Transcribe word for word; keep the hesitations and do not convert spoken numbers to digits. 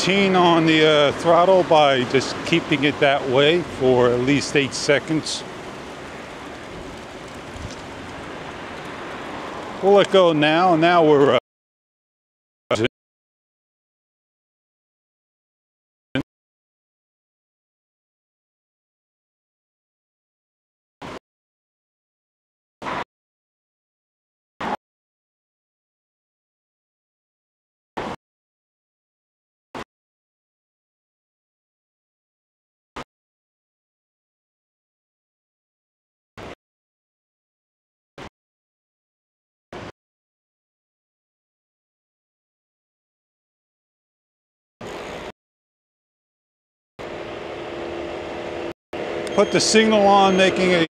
routine on the uh, throttle by just keeping it that way for at least eight seconds. We'll let go now. Now we're uh, put the signal on, making a